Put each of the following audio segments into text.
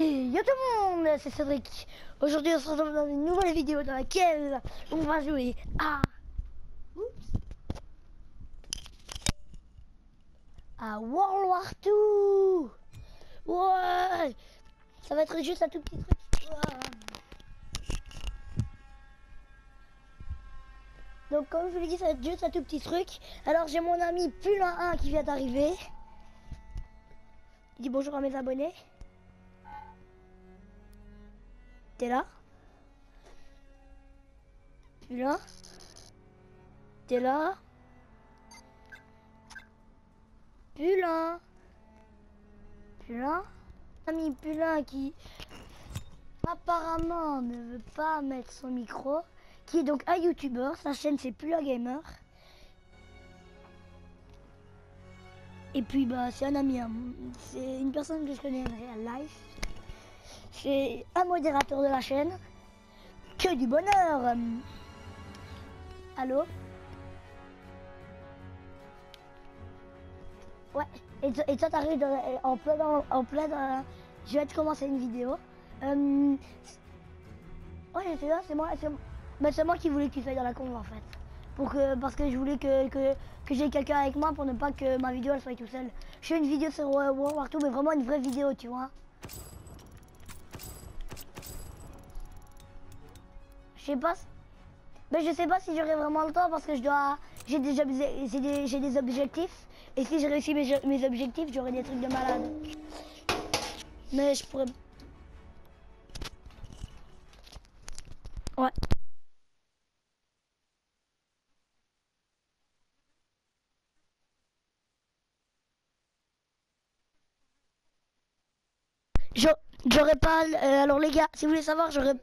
Yo tout le monde, c'est Cédric. Aujourd'hui on se retrouve dans une nouvelle vidéo dans laquelle on va jouer à World War II. Ouais, ça va être juste un tout petit truc. Ouais. Donc comme je vous l'ai dit, ça va être juste un tout petit truc. Alors j'ai mon ami Pulin 1 qui vient d'arriver. Il dit bonjour à mes abonnés. T'es là? Pulin? T'es là? Pulin? Pulin? Ami Pulin qui apparemment ne veut pas mettre son micro, qui est donc un youtubeur, sa chaîne c'est Pulin Gamer. Et puis bah c'est un ami, c'est une personne que je connais en real life. C'est un modérateur de la chaîne. Que du bonheur. Allô? Ouais, et toi t'arrives en plein dans... Je vais te commencer une vidéo. Ouais, j'étais là, c'est moi qui voulais que tu sois dans la conve en fait. Parce que je voulais que j'ai quelqu'un avec moi pour ne pas que ma vidéo elle soit tout seule. Je fais une vidéo sur World War II, mais vraiment une vraie vidéo, tu vois. Je sais pas si j'aurai vraiment le temps parce que j'ai des objectifs. Et si je réussis mes objectifs, j'aurai des trucs de malade. Mais je pourrais... Ouais. J'aurais pas... alors les gars, si vous voulez savoir, j'aurais...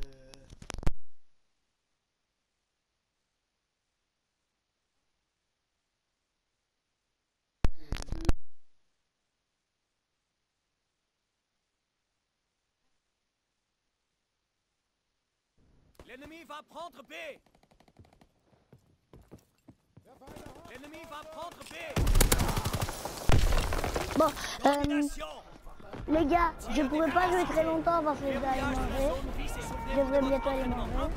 L'ennemi va prendre B. L'ennemi va prendre B. Bon, les gars, je pourrais pas jouer très longtemps parce que je dois aller manger. Je devrais bientôt aller manger.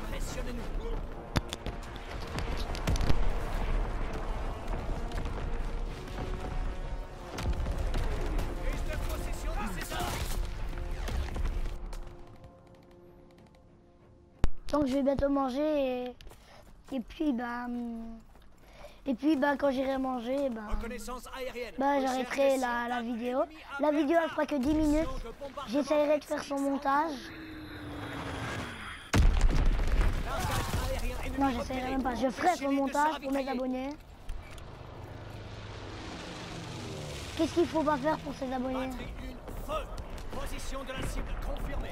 Donc je vais bientôt manger et puis quand j'irai manger j'arrêterai la vidéo. La vidéo elle fera que 10 minutes. J'essaierai de faire son montage. Non, j'essaierai même pas. Je ferai son montage pour mes abonnés. Qu'est-ce qu'il faut pas faire pour ses abonnés? Position de la cible confirmée.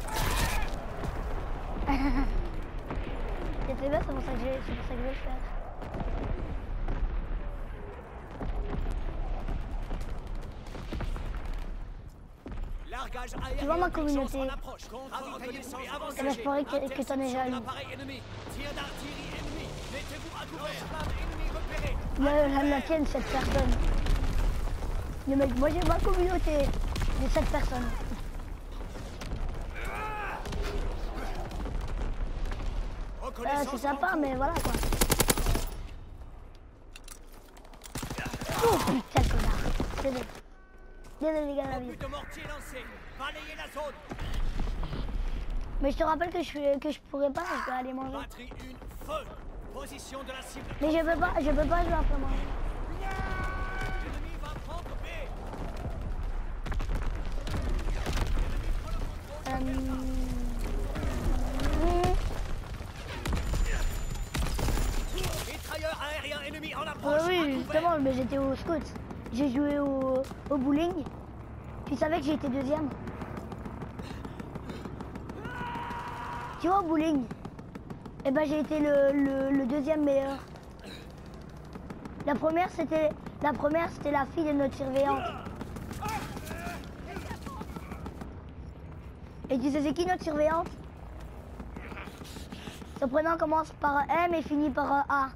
C'est bien, c'est pour ça que je vais le faire. Tu vois ma communauté, j'espérais que t'en aies jaloux. La tienne, 7 personnes. Le mec, moi j'ai ma communauté de 7 personnes. C'est sympa, mais voilà quoi. Oh putain de connard. Désolé. Désolé les gars, la vie. Mais je te rappelle que je pourrais pas, je dois aller manger. Mais je peux pas jouer après manger. Oui, justement, mais j'étais au scout. J'ai joué au bowling. Tu savais que j'ai été deuxième? Tu vois au bowling? Eh ben j'ai été le deuxième meilleur. La première c'était la fille de notre surveillante. Et tu sais c'est qui notre surveillante? Son prénom commence par un M et finit par un A.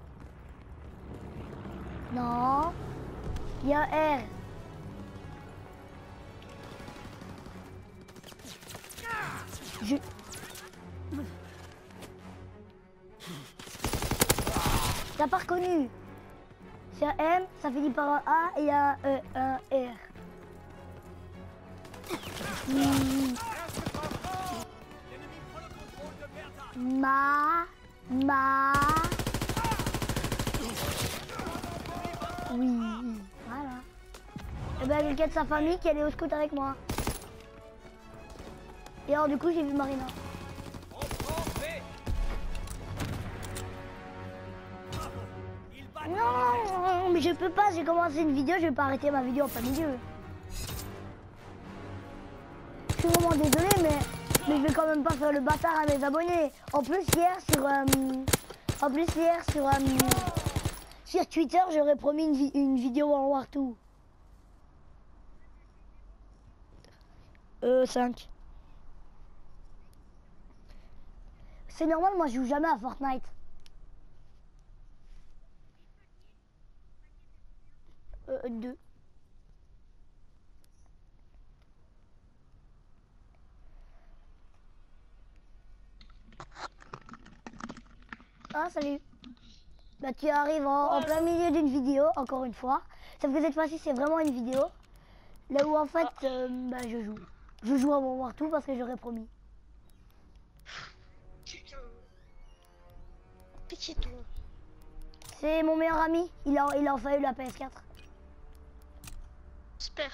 Non, il y a un R. Je... T'as pas reconnu? C'est un M, ça finit par un A et un R. Ma. Oui, voilà. Et ben quelqu'un de sa famille qui allait au scout avec moi. Et alors du coup j'ai vu Marina. Non, mais je peux pas, j'ai commencé une vidéo, je vais pas arrêter ma vidéo en plein milieu. Je suis vraiment désolé, mais je vais quand même pas faire le bâtard à mes abonnés. En plus hier sur Twitter, j'aurais promis une vidéo World War 2. 5. C'est normal, moi je joue jamais à Fortnite. Deux. Ah salut. Bah tu arrives en plein milieu d'une vidéo, encore une fois. Sauf que cette fois-ci c'est vraiment une vidéo. Là où en fait bah, je joue. Je joue à World War 2 parce que j'aurais promis. Pitié toi. C'est mon meilleur ami, il a enfin eu la PS4. J'espère.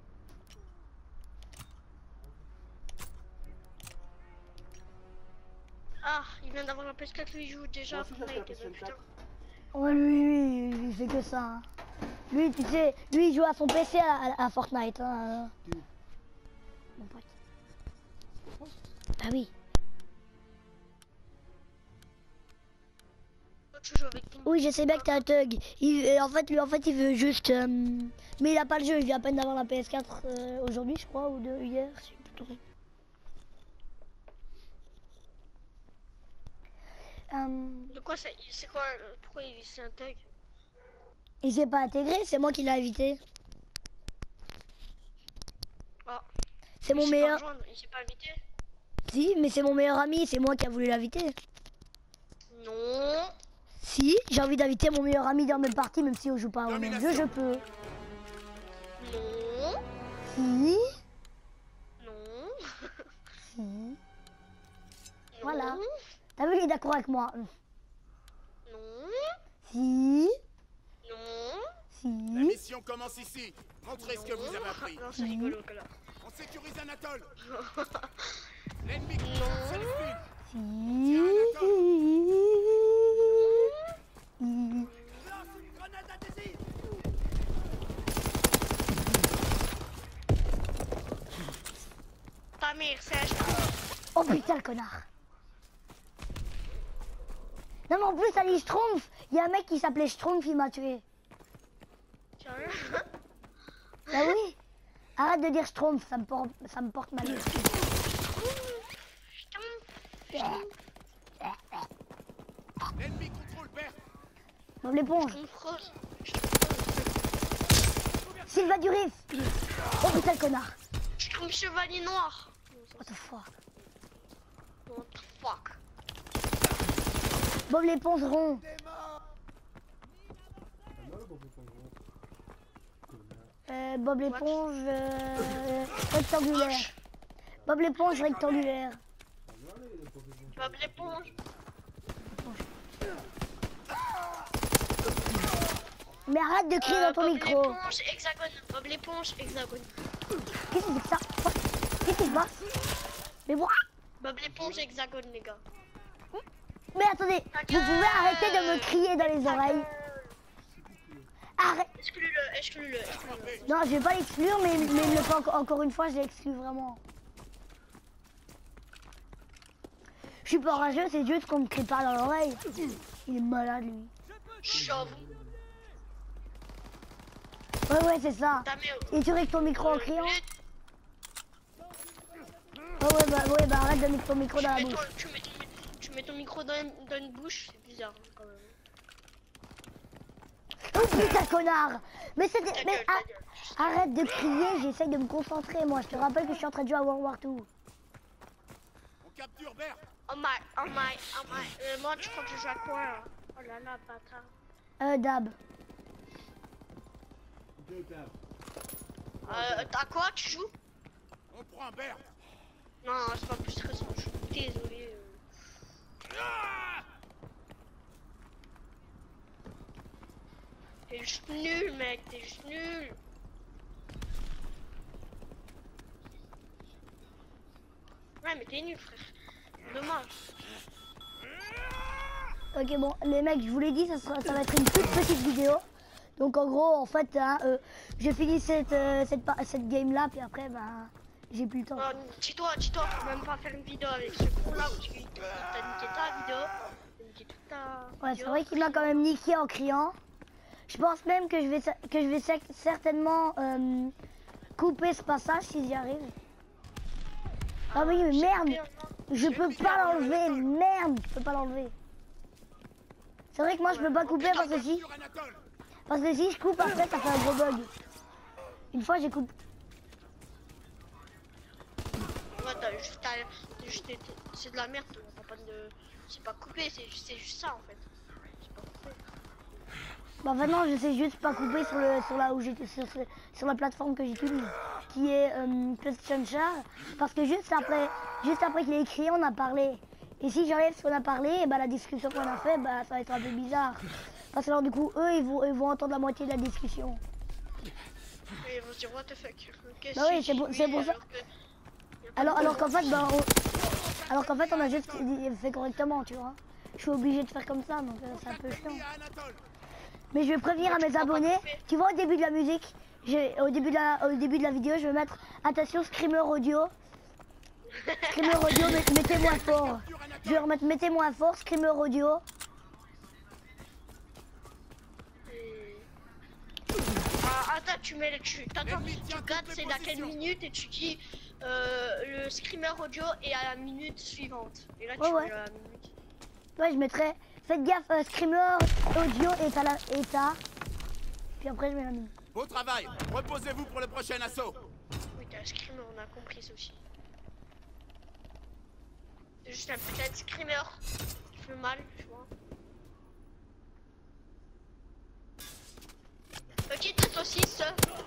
Ah, il vient d'avoir la PS4, lui il joue déjà à Fortnite. Putain. Ouais lui, il fait que ça. Hein. Lui tu sais, lui il joue à son PC à Fortnite. Hein. Mon pote. Ah oui. Oui, je sais bien que t'es un thug. En fait, il veut juste... mais il a pas le jeu, il vient à peine d'avoir la PS4 aujourd'hui, je crois, ou hier, je sais plus trop. De quoi c'est quoi pourquoi il s'est un thug? Il s'est pas intégré, c'est moi qui l'ai invité. Ah. C'est mon meilleur... Il s'est pas invité? Si, mais c'est mon meilleur ami, c'est moi qui a voulu l'inviter. Non. Si, j'ai envie d'inviter mon meilleur ami dans la même partie, même si on joue pas au même jeu, je peux. Non. Si. Non. Si. Voilà. T'as vu, il est d'accord avec moi. Non. Si. Non. Si. La mission commence ici. Montrez ce que vous avez appris. Non, c'est rigolo là. On sécurise Anatole. L'ennemi commence à l'esprit. Si. Lance une grenade adhésive. Ta mère, c'est Oh putain le connard. Non mais en plus ça dit Schtroumpf. Il y a un mec qui s'appelait Schtroumpf, il m'a tué. sérieux? Bah oui. Arrête de dire Schtroumpf, ça me porte malheur. L'ennemi contrôle perte. Bob l'éponge. Rose. Sylvain Durif. Oh putain le connard. Je trouve chevalier noir. What the fuck. What the fuck. Bob l'éponge rond. Bob l'éponge rectangulaire. Bob l'éponge rectangulaire. Bob l'éponge. Mais arrête de crier dans ton Bob micro. l'éponge, hexagone. Bob l'éponge, hexagone. Qu'est-ce que c'est que ça? Qu'est-ce qui se passe? Mais moi. Bob l'éponge, hexagone, les gars. Mais attendez, vous pouvez arrêter de me crier dans les oreilles. Arrête. Exclue-le. Non, je vais pas l'exclure, mais encore une fois, je l'exclus vraiment. Je suis pas rageux, c'est juste qu'on me crie pas dans l'oreille. Il est malade, lui. Chauve. Ouais, c'est ça. Ta mère. Et tu règles ton micro en criant? Ouais, bah arrête de mettre ton micro dans la bouche. Tu mets ton micro dans une bouche, c'est bizarre quand même. Oh putain connard. Mais c'était... Ta Mais gueule, ta gueule. arrête de crier, j'essaye de me concentrer moi. Je te rappelle que je suis en train de jouer à World War 2. capture Bert. Oh my. Moi, tu crois que je joue à quoi là? Oh là là, bâtard. Dab. À quoi tu joues? On prend Bert. Non, c'est pas plus stressant, je suis désolé. Ah, T'es juste nul, mec, t'es juste nul. Ouais, mais t'es nul, frère. Dommage. Ok, bon, les mecs, je vous l'ai dit, ça va être une toute petite vidéo. Donc en gros, en fait, hein, j'ai fini cette game-là, puis après, bah, j'ai plus le temps. Dis-toi, faut même pas faire une vidéo avec ce con-là, parce que t'as niqué ta vidéo. T'as niqué toute ta Ouais, c'est vidéo. vrai qu'il m'a quand même niqué en criant. Je pense même que je vais certainement couper ce passage si j'y arrive. Ah oui, mais merde, je peux pas l'enlever, merde, je peux pas l'enlever. C'est vrai que moi je peux pas couper parce que si je coupe après ça fait un gros bug. Une fois j'ai coupé. Ouais, c'est de la merde, t'as pas de... C'est pas coupé, c'est juste ça en fait. C'est pas coupé. Bah maintenant je sais juste pas couper sur la plateforme que j'utilise, qui est PlayStation Share, parce que juste après qu'il ait écrit on a parlé. Et si j'enlève ce qu'on a parlé, et bah la discussion qu'on a fait, bah ça va être un peu bizarre. Parce que alors du coup eux ils vont entendre la moitié de la discussion. Et ils vont se dire what the fuck. Bah oui, c'est pour ça. Alors qu'en fait, bah, on a juste fait correctement, tu vois. Je suis obligé de faire comme ça, donc c'est un peu chiant. Mais je vais prévenir à mes abonnés. Tu vois, au début de la musique, au début de la vidéo, je vais mettre attention screamer audio. Screamer audio, mettez moins fort. Je vais remettre mettez moins fort, screamer audio. Attends, tu regardes c'est à quelle minute et tu dis le screamer audio est à la minute suivante. Et là tu mets la minute. Ouais, je mettrai. Faites gaffe, screamer audio est à. Puis après je mets la minute. Beau travail. Reposez-vous pour le prochain assaut. Oui, t'as un screamer, on a compris ça aussi. C'est juste un putain de screamer qui fait mal, tu vois. Ok, t'as saucisse.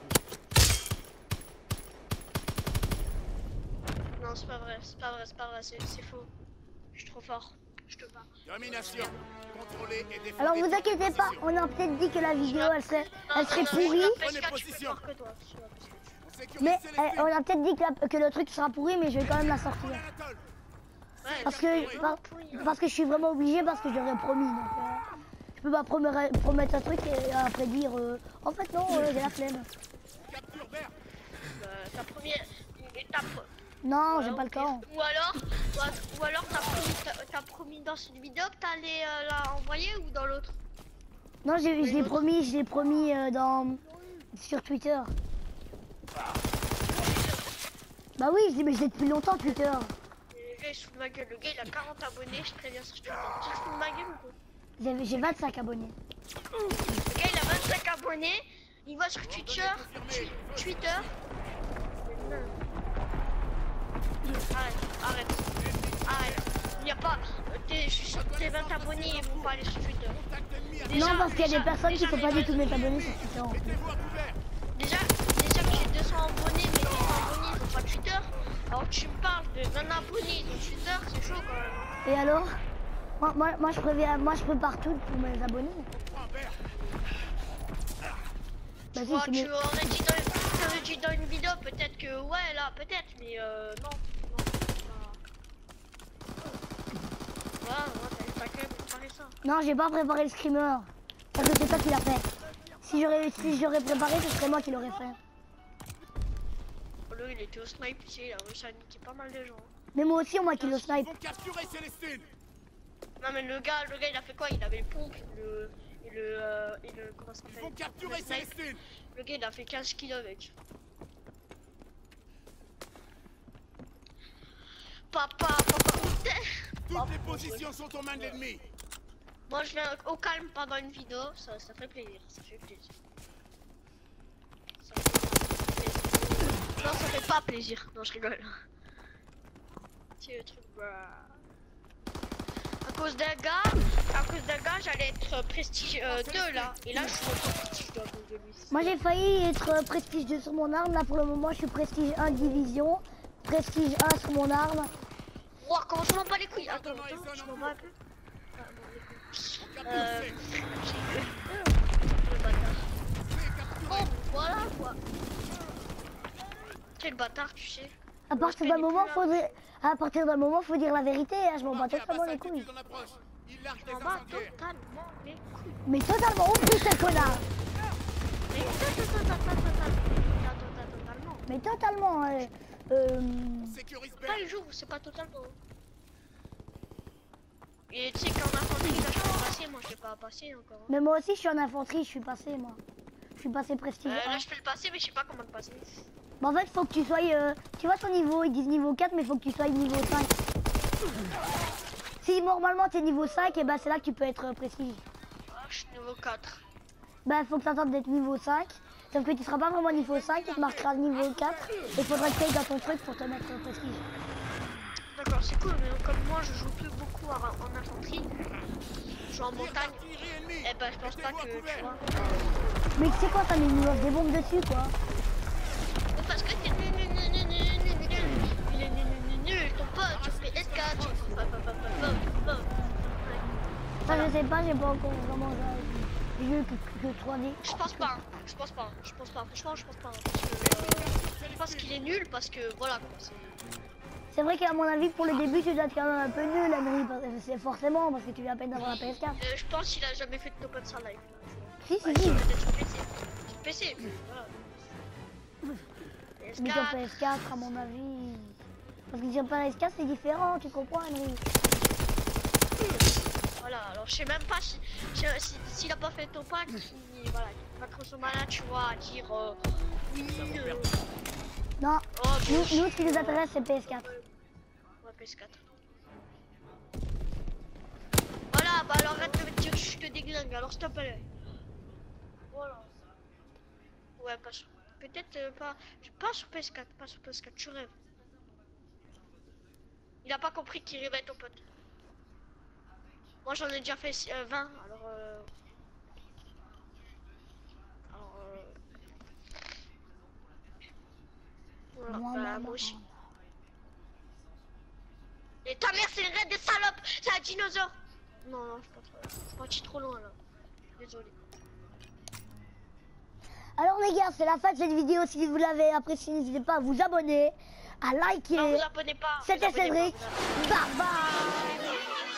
Non, c'est pas vrai, c'est faux. Je suis trop fort, je te bats. Domination. Contrôler et défendre. Alors vous inquiétez pas, on a peut-être dit que la vidéo elle serait pourrie. Prenez position. Mais on a peut-être dit que le truc sera pourri, mais je vais quand même la sortir. Parce que je suis vraiment obligé, parce que je l'aurais promis. Donc, je peux pas promettre un truc et après dire en fait non, j'ai la flemme. Capture Bert. Ta première étape. Non, j'ai pas le temps. Ou alors t'as promis dans cette vidéo que t'allais la envoyer ou dans l'autre? Non, je l'ai promis sur Twitter. Bah oui, mais je l'ai depuis longtemps Twitter. Le gars il se fout de ma gueule, le gars il a 40 abonnés, je préviens sur Twitter. Tu te fous de ma gueule ou quoi? J'ai 25 abonnés. Le gars il a 25 abonnés, il va sur Twitter. Arrête. Il y a pas. Je suis sûr que tes 20 abonnés ils vont pas aller sur Twitter. Non, parce qu'il y a des personnes qui sont pas du tout mes abonnés sur Twitter. Mettez-vous à couvert. Déjà que j'ai 200 abonnés, mais 200 abonnés ils ont pas Twitter. Alors tu me parles de 20 abonnés ils ont Twitter, c'est chaud quand même. Et alors moi je prépare tout pour mes abonnés. Bah, Tu aurais dit dans une vidéo, peut-être que ouais là, peut-être, mais non. T'as quand même préparé ça. Non, j'ai pas préparé le screamer. Parce que c'est toi qui l'a fait. Si j'aurais préparé, ce serait moi qui l'aurais fait. Oh là, il était au snipe ici, il a réussi à niquer pas mal de gens. Mais moi aussi, on m'a kill au snipe. Faut capturer Célestine. Non mais le gars il a fait quoi? Il avait le pompe, comment ça Faut s'appelle? capturer Célestine. Le gars il a fait 15 kilos avec. Papa. Toutes les positions sont aux mains de l'ennemi. Moi je viens au calme pendant une vidéo, ça fait plaisir, ça fait plaisir. Non, ça fait pas plaisir, non je rigole. C'est le truc. À cause d'un gars, j'allais être prestige 2 là. Et là, je suis en prestige 2 à cause de lui. Moi j'ai failli être prestige 2 sur mon arme. Là pour le moment je suis prestige 1 division. Prestige 1 sur mon arme. Wow, comment je m'en bats les couilles? Attends, je m'en bats un peu. Le bâtard. Bon, voilà quoi. Quel bâtard, tu sais. À partir d'un moment, faut dire la vérité. Hein. Je m'en bats totalement les couilles. Il largue Je des m'en bats incendiaires. totalement les couilles. Mais totalement, oh putain connard. Mais totalement. Mais totalement. Sécurise Pas le jour où c'est pas totalement. Et tu sais qu'en infanterie, là je peux passer, moi je l'ai pas passé encore. Hein. Mais moi aussi je suis en infanterie, je suis passé moi. Je suis passé prestige 1. Là je peux le passer mais je sais pas comment le passer. Bah, en fait faut que tu sois, tu vois son niveau, ils disent niveau 4 mais faut que tu sois niveau 5. Si normalement tu es niveau 5 et bah c'est là que tu peux être prestige. Ah, je suis niveau 4. Bah faut que tu attentes d'être niveau 5. Sauf que tu seras pas vraiment niveau 5, tu te marqueras niveau 4. Et il faudra que tu ailles dans ton truc pour te mettre prestige. D'accord, c'est cool, mais comme moi je joue plus beaucoup en infanterie, je joue en montagne, et bah je pense pas que tu vois. Mais tu sais quoi, t'as mis des bombes dessus quoi. Mais parce que t'es nul, ton pote, tu fais S4, Ça je sais pas, j'ai pas encore vraiment joué que 3D. Je pense pas, franchement je pense pas. Je pense qu'il est nul parce que voilà quoi. C'est vrai qu'à mon avis pour le début tu dois être quand même un peu nul Henry, c'est forcément parce que tu viens à peine d'avoir la PS4. Je pense qu'il a jamais fait de top sur live. Si si Ouais, si. peut-être sur PC. Sur PC, voilà. Mais sur PS4 à mon avis. Parce que sur PS4 c'est différent, tu comprends Henry. Voilà, alors je sais même pas s'il a pas fait ton pack, il voilà, il est pas trop son malin, tu vois, à dire oui. Non, Oh, nous ce qui nous intéresse c'est PS4. Ouais, PS4. Voilà, bah alors arrête de me dire que je te déglingue, alors stop là. Voilà. Ouais, pas sur... Peut-être pas sur PS4, pas sur PS4, tu rêves. Il a pas compris qu'il rêvait ton pote. Moi j'en ai déjà fait 20, alors voilà, moi aussi. Et ta mère c'est une reine des salopes, c'est un dinosaure. Non, je suis parti trop loin là. Désolé. Alors les gars, c'est la fin de cette vidéo. Si vous l'avez appréciée, n'hésitez pas à vous abonner, à liker. Non, vous abonnez pas. C'était Cédric. Bye bye.